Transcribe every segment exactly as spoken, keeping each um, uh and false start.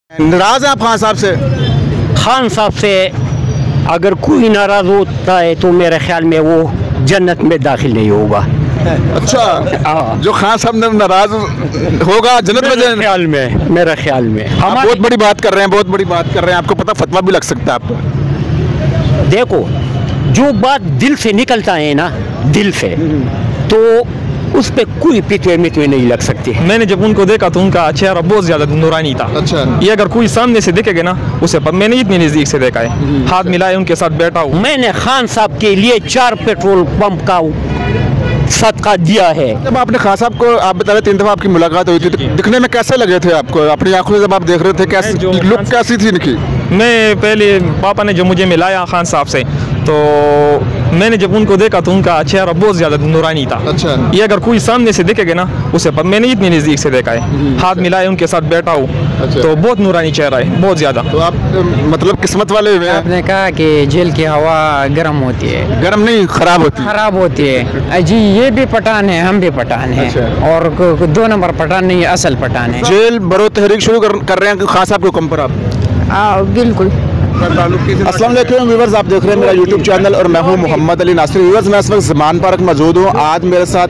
नाराज हैं आप खान साहब से? खान साहब से अगर कोई नाराज होता है तो मेरे ख्याल में वो जन्नत में दाखिल नहीं होगा। अच्छा, जो खान साहब ने नाराज होगा जन्नत में? मेरे ख्याल में मेरे ख्याल में आप बहुत बड़ी बात कर रहे हैं, बहुत बड़ी बात कर रहे हैं। आपको पता फतवा भी लग सकता है आपको। देखो, जो बात दिल से निकलता है ना, दिल से, तो उस पे कोई पितवे मितवे नहीं लग सकती। मैंने जब उनको देखा तो उनका चेहरा बहुत ज्यादा नूरानी था। अच्छा, ये अगर कोई सामने से देखेगा ना उसे, पर मैंने इतनी नजदीक से देखा है, हाथ मिलाए उनके साथ बैठा हूँ। मैंने खान साहब के लिए चार पेट्रोल पंप का सदका दिया है। जब आपने खान साहब को, आप बता रहे तीन दफा आपकी मुलाकात हुई थी, तो दिखने में कैसे लगे थे आपको? अपनी आंखों से जब आप देख रहे थे, कैसी लुक कैसी थी इनकी? मैं पहले पापा ने जब मुझे मिलाया खान साहब से, तो मैंने जब उनको देखा तो उनका चेहरा बहुत ज्यादा नूरानी था। अच्छा, ये अगर कोई सामने से देखेगा ना उसे, पर मैंने इतनी नजदीक से देखा है, हाथ मिलाए उनके साथ बैठा हूँ। अच्छा। तो बहुत नूरानी चेहरा है, बहुत ज्यादा। तो आप मतलब किस्मत वाले हुए हैं। आपने कहा कि जेल की हवा गर्म होती है। गर्म नहीं, खराब होती है। खराब होती है जी। ये भी पठान है, हम भी पठान हैं। अच्छा। और दो नंबर पठान नहीं, असल पठान है। जेल बरो तहरीक शुरू कर, कर रहे हैं खान साहब के हुक्म पर आप? हाँ, बिल्कुल। अस्सलाम वालेकुम व्यूअर्स, आप देख रहे हैं मेरा यूट्यूब चैनल और मैं हूं मोहम्मद अली नासिर। व्यूअर्स, मैं इस वक्त ज़मान पार्क मौजूद हूं। आज मेरे साथ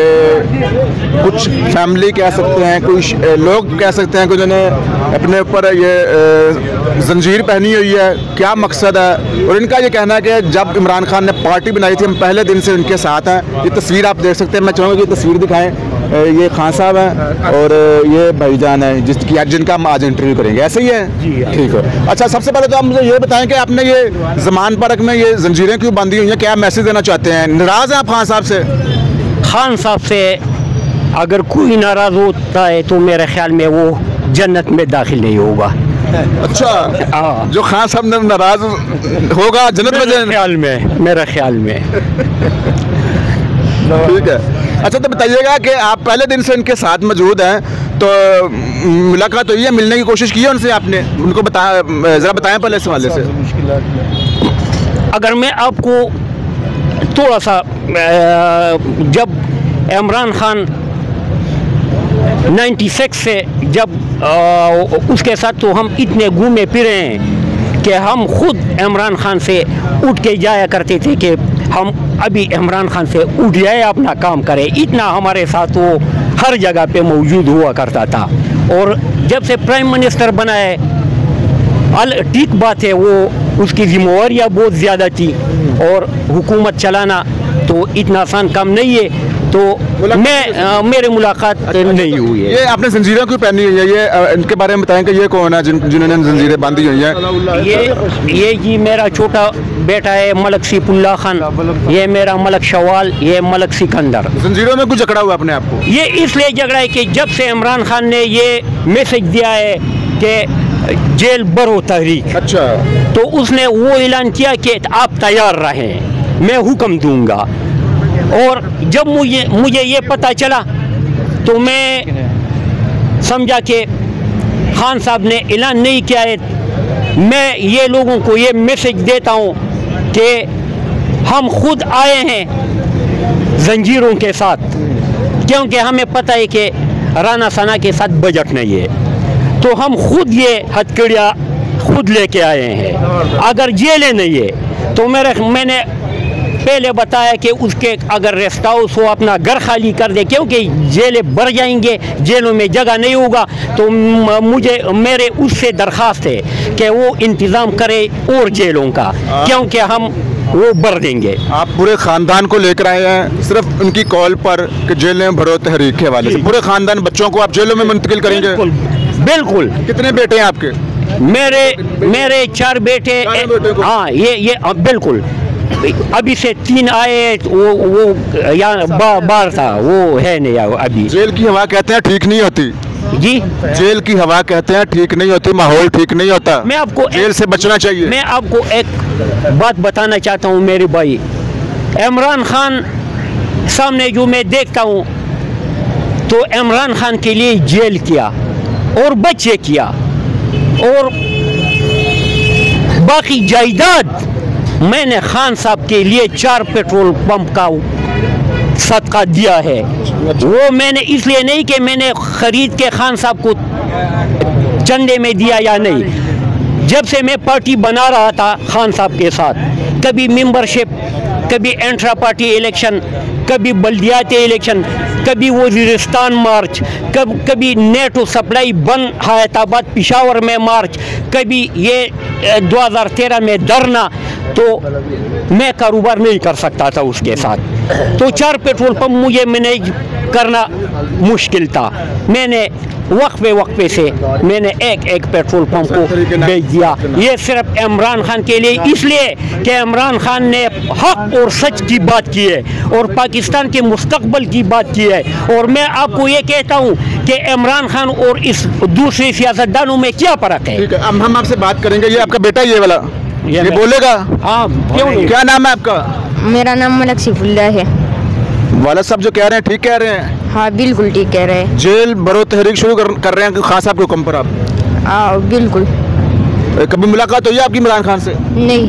ए, कुछ फैमिली कह सकते हैं, कुछ ए, लोग कह सकते हैं कि जिन्होंने अपने ऊपर ये ए, जंजीर पहनी हुई है। क्या मकसद है? और इनका ये कहना है कि जब इमरान खान ने पार्टी बनाई थी, हम पहले दिन से उनके साथ हैं। ये तस्वीर आप देख सकते हैं, मैं चाहूँगा कि ये तस्वीर दिखाएँ। ये खान साहब हैं और ये भाईजान है जिसकी आज जिनका हम आज इंटरव्यू करेंगे। ऐसे ही है? ठीक है। अच्छा, सबसे पहले तो आप मुझे ये बताएं कि आपने ये ज़मान पार्क में ये जंजीरें क्यों बांधी हुई हैं? क्या मैसेज देना चाहते हैं? नाराज़ हैं आप खान साहब से? खान साहब से अगर कोई नाराज होता है तो मेरे ख्याल में वो जन्नत में दाखिल नहीं होगा। अच्छा, जो खान साहब ने नाराज होगा जन्नत में? मेरे ख्याल में मेरे ख्याल में ठीक है। अच्छा, तो बताइएगा कि आप पहले दिन से इनके साथ मौजूद हैं, तो मुलाकात हुई है, मिलने की कोशिश की है उनसे आपने? उनको बता ज़रा बताएं पहले इस हवाले से। अगर मैं आपको थोड़ा सा, जब इमरान खान छियानवे से जब उसके साथ तो हम इतने घूमे फिरे हैं कि हम खुद इमरान खान से उठ के जाया करते थे कि हम अभी इमरान खान से उठ जाए, अपना काम करें। इतना हमारे साथ वो हर जगह पे मौजूद हुआ करता था। और जब से प्राइम मिनिस्टर बना है, अल ठीक बात है, वो उसकी जिम्मेवारियाँ बहुत ज़्यादा थी और हुकूमत चलाना तो इतना आसान काम नहीं है। तो मैं आ, मेरे मुलाकात नहीं हुई है। ये आपने जंजीरें क्यों पहनी हुई है? ये इनके बारे में बताएं कि ये कौन है जिन जिन्होंने जंजीरें बांधी हुई हैं? ये ये जी मेरा छोटा बेटा है मलक सिफुल्लाह खान, ये मेरा मलक शवाल, ये मलक सिकंदर। जंजीरों में कुछ झगड़ा हुआ अपने आपको? ये इसलिए झगड़ा है कि जब से इमरान खान ने ये मैसेज दिया है कि जेल बरो तहरीक, अच्छा, तो उसने वो ऐलान किया कि आप तैयार रहें, मैं हुक्म दूंगा। और जब मुझे मुझे ये पता चला तो मैं समझा कि खान साहब ने ऐलान नहीं किया है। मैं ये लोगों को ये मैसेज देता हूँ कि हम खुद आए हैं जंजीरों के साथ, क्योंकि हमें पता है कि राना सना के साथ बजट नहीं है, तो हम खुद ये हथकड़ियाँ खुद लेके आए हैं। अगर जेलें नहीं है तो मेरे मैंने पहले बताया कि उसके अगर रेस्ट हाउस हो, अपना घर खाली कर दे, क्योंकि जेलें भर जाएंगे, जेलों में जगह नहीं होगा। तो मुझे मेरे उससे दरख्वास्त है कि वो इंतज़ाम करे और जेलों का, क्योंकि हम वो भर देंगे। आप पूरे ख़ानदान को लेकर आए हैं सिर्फ उनकी कॉल पर कि जेलें भरो तहरीक के वाले से? पूरे ख़ानदान बच्चों को आप जेलों में मुंतकिल करेंगे? बिल्कुल, बिल्कुल। कितने बेटे हैं आपके? मेरे मेरे चार बेटे। हाँ, ये ये बिल्कुल। अभी से तीन आए, वो वो यहाँ बा, बाहर था, वो है नहीं अभी। जेल की हवा कहते हैं ठीक नहीं होती जी, जेल की हवा कहते हैं ठीक नहीं होती, माहौल ठीक नहीं होता। मैं आपको जेल से बचना चाहिए। मैं आपको एक बात बताना चाहता हूँ मेरे भाई। इमरान खान सामने जो मैं देखता हूँ, तो इमरान खान के लिए जेल किया और बच्चे किया और बाकी जायदाद मैंने खान साहब के लिए चार पेट्रोल पंप का सदका दिया है। वो मैंने इसलिए नहीं कि मैंने खरीद के खान साहब को चंदे में दिया या नहीं। जब से मैं पार्टी बना रहा था खान साहब के साथ, कभी मेंबरशिप, कभी इंट्रा पार्टी इलेक्शन, कभी बल्दियाती इलेक्शन, कभी वज़ीरिस्तान मार्च, कब कभी नेटो सप्लाई बंद हैदराबाद पिशावर में मार्च, कभी ये दो हज़ार तेरह में धरना। तो मैं कारोबार नहीं कर सकता था उसके साथ। तो चार पेट्रोल पंप मुझे मैनेज करना मुश्किल था। मैंने वक्फे वक्फे से मैंने एक एक पेट्रोल पंप को भेज दिया। ये सिर्फ इमरान खान के लिए, इसलिए कि इमरान खान ने हक और सच की बात की है और पाकिस्तान के मुस्तकबिल की बात की है। और मैं आपको ये कहता हूँ कि इमरान खान और इस दूसरे सियासतदानों में क्या फ़र्क है। ठीक है, अब हम आपसे बात करेंगे। ये आपका बेटा ये वाला ये, ये बोलेगा? हाँ, क्यों नहीं? क्या नाम है आपका? मेरा नाम मलक सिफुल्ला है। वाला साहब जो कह रहे हैं ठीक कह रहे हैं? हाँ बिल्कुल ठीक कह रहे हैं। जेल बरो तहरीक शुरू कर, कर रहे हैं खान साहब के हुक्म पर आप? हाँ बिल्कुल। कभी मुलाकात हुई है आपकी इमरान खान से? नहीं।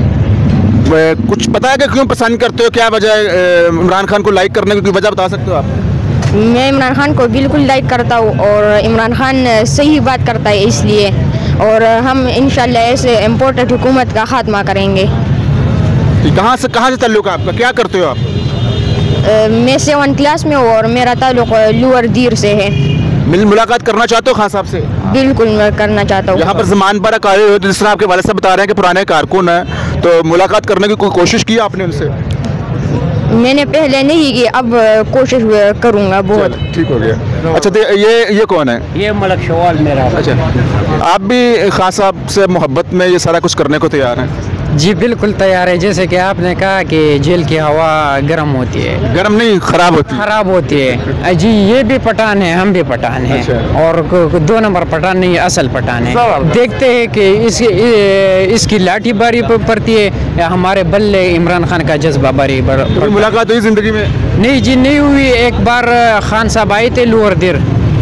कुछ पता है कि क्यों पसंद करते हो, क्या वजह है इमरान खान को लाइक करने की, वजह बता सकते हो आप? मैं इमरान खान को बिल्कुल लाइक करता हूँ और इमरान खान सही बात करता है, इसलिए। और हम इंशाल्लाह ऐसे इम्पोर्टेंट हुकूमत का खात्मा करेंगे। कहाँ से कहाँ से ताल्लुक है आपका, क्या करते हो आप? आ, मैं सेवन क्लास में हूँ और मेरा ताल्लुक लोअर दीर से है। मिल मुलाकात करना चाहते हो खान साहब से? बिल्कुल मैं करना चाहता हूँ। यहाँ पर ज़मान पर आए हो, जिस तरह आपके वाले साहब बता रहे हैं कि पुराने कारकुन हैं, तो मुलाकात करने की कोई कोशिश की आपने उनसे? मैंने पहले नहीं की, अब कोशिश करूँगा बहुत। ठीक हो गया। अच्छा तो ये ये कौन है? ये मलक शवाल मेरा। अच्छा, आप भी खान साहब से मोहब्बत में ये सारा कुछ करने को तैयार हैं? जी बिल्कुल तैयार है। जैसे कि आपने कहा कि जेल की हवा गर्म होती है, गर्म नहीं खराब होती है। खराब होती है जी। ये भी पठान है, हम भी पठान हैं। अच्छा। और दो नंबर पठान नहीं, असल पठान है। देखते हैं कि इस इसकी लाठी बारी पड़ती है या हमारे बल्ले इमरान खान का जज्बा बारी पर। मुलाकात हुई जिंदगी में? नहीं जी नहीं हुई। एक बार खान साहब आए थे लोअर देर,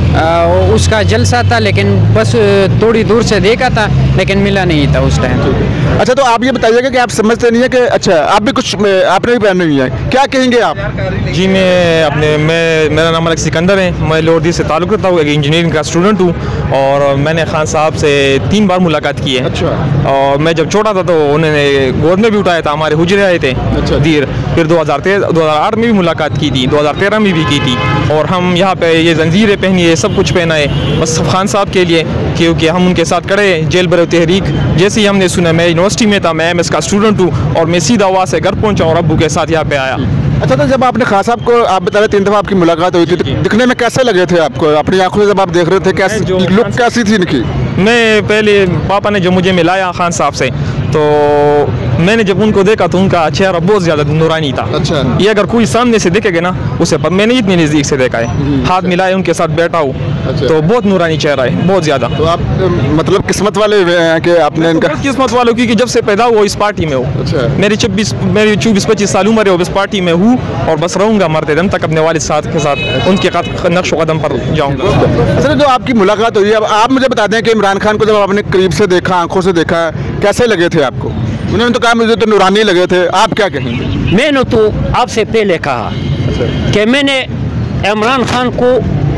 उसका जलसा था, लेकिन बस थोड़ी दूर से देखा था, लेकिन मिला नहीं था उस टाइम। अच्छा तो आप ये बताइएगा कि आप समझते नहीं है कि अच्छा आप भी कुछ आपने भी पहने हुई है, क्या कहेंगे आप? जी मैं अपने मैं मेरा नाम मलक सिकंदर है। मैं लोअर से ताल्लुक़ रखता हूँ, एक इंजीनियरिंग का स्टूडेंट हूँ और मैंने खान साहब से तीन बार मुलाकात की है। अच्छा। और मैं जब छोटा था तो उन्होंने गोद में भी उठाया था, हमारे हुजरे आए थे। अच्छा। दीर फिर दो हज़ार तेरह दो हज़ार आठ में भी मुलाकात की थी, दो हज़ार तेरह में भी की थी। और हम यहाँ पे ये जंजीरें पहनी है, सब कुछ पहना है बस खान साहब के लिए, क्योंकि हम उनके साथ खड़े हैं। जेल बरो तहरीक जैसे ही हमने सुना, मैं यूनिवर्सिटी में था, मैं एम एस का स्टूडेंट हूँ और मैं सीधा वहाँ से घर पहुँचा और अब्बू के साथ यहाँ पे आया। अच्छा तो जब आपने खान साहब को, आप बता रहे तीन दफ़ा आपकी मुलाकात हुई थी, तो दिखने में कैसे लगे थे आपको? अपनी आंखों से जब आप देख रहे थे कैसे लुक कैसी थी इनकी? मैं पहले पापा ने जब मुझे मिलाया खान साहब से, तो मैंने जब उनको देखा तो उनका चेहरा बहुत ज़्यादा नूरानी था। अच्छा। ये अगर कोई सामने से देखेगा ना उसे पर मैंने इतनी नज़दीक से देखा है, हाथ मिलाए उनके साथ बैठा हूँ। अच्छा। तो बहुत नूरानी चेहरा है, बहुत ज़्यादा। तो आप मतलब किस्मत वाले हैं कि आपने इनका? किस्मत वालों की, जब से पैदा हुआ इस पार्टी में हो। अच्छा। मेरी छब्बीस मेरी चौबीस पच्चीस साल उम्र है, इस पार्टी में हूँ और बस रहूँगा मरते दम तक अपने वालिद साहब के साथ उनके नक्श कदम पर जाऊँगा। अच्छा जो आपकी मुलाकात हुई है, अब आप मुझे बता दें कि इमरान खान को जब आपने करीब से देखा, आंखों से देखा, कैसे लगे थे आपको? उन्होंने तो कहा मुझे तो नूरानी लगे थे, आप क्या कहेंगे? मैंने तो आपसे पहले कहा कि मैंने इमरान खान को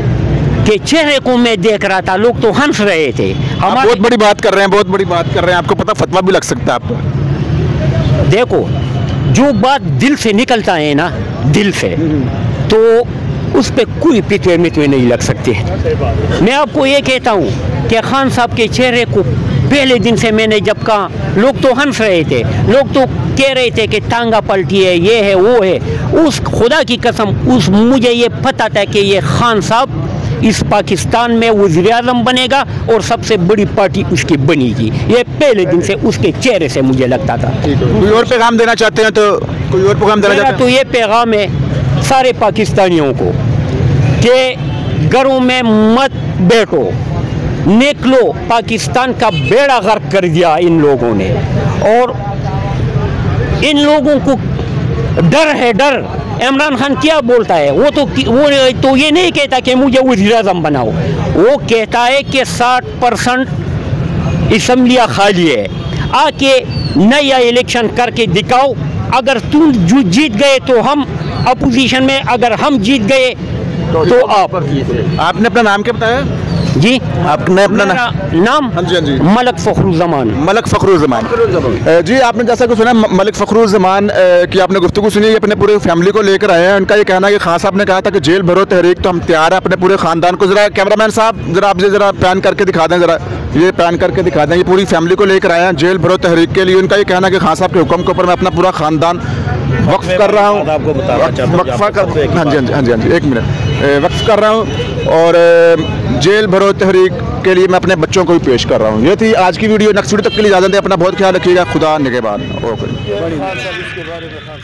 के चेहरे को मैं देख रहा था, लोग तो हंस रहे थे। हमारे बहुत बड़ी बात कर रहे हैं, बहुत बड़ी बात कर रहे हैं, आपको पता फतवा भी लग सकता है आपको। देखो जो बात दिल से निकलता है ना, दिल से, तो उस पर कोई पितवे मितवे नहीं लग सकते। मैं आपको ये कहता हूँ कि खान साहब के चेहरे को पहले दिन से मैंने जब कहा, लोग तो हंस रहे थे, लोग तो कह रहे थे कि टांगा पलटी है, ये है वो है। उस खुदा की कसम, उस मुझे ये पता था कि ये खान साहब इस पाकिस्तान में वज़ीर आज़म बनेगा और सबसे बड़ी पार्टी उसकी बनेगी। ये पहले दिन से उसके चेहरे से मुझे लगता था। कोई और पैगाम देना चाहते हैं तो कोई और पैगाम देना चाहते हैं? तो ये पैगाम है सारे पाकिस्तानियों को कि घरों में मत बैठो, निकलो। पाकिस्तान का बेड़ा गर्क कर दिया इन लोगों ने और इन लोगों को डर है, डर। इमरान खान क्या बोलता है? वो तो वो तो ये नहीं कहता कि मुझे वज़ीर आज़म बनाओ, वो कहता है कि साठ परसेंट असम्बलियाँ खाली है, आके नया इलेक्शन करके दिखाओ। अगर तुम जीत गए तो हम अपोजिशन में, अगर हम जीत गए तो, तो आप। आपने अपना नाम क्या बताया? जी आपने अपना मेरा ना... नाम हाँ जी हाँ जी मलक फ़खरुज़्ज़मान। मलक फ़खरुज़्ज़मान। अ, जी आपने जैसा कि सुना म- मलिक फ़खरुज़्ज़मान अ, की आपने गुफ्तगू सुनी, अपने पूरे फैमिली को लेकर आए हैं। उनका ये कहना है कि खान साहब ने कहा था कि जेल भरो तहरीक, तो हम तैयार हैं अपने पूरे ख़ानदान को। ज़रा कैमरामैन साहब ज़रा आप ज़रा पैन करके दिखा दें, ज़रा ये पैन करके दिखा दें। ये पूरी फैमिली को लेकर आए हैं जेल भरो तहरीक के लिए। उनका ये कहना है कि खान साहब के हुक्म के ऊपर मैं अपना पूरा ख़ानदान वक्फ कर रहा हूँ, वक्फा कर हाँ जी हाँ जी हाँ जी हाँ जी एक मिनट वक्फ कर रहा हूँ, और अ, जेल भरो तहरीक के लिए मैं अपने बच्चों को भी पेश कर रहा हूँ। ये थी आज की वीडियो। नेक्स्ट वीडियो तक के लिए इजाज़त दें, अपना बहुत ख्याल रखिएगा। खुदा निगहबान। ओके।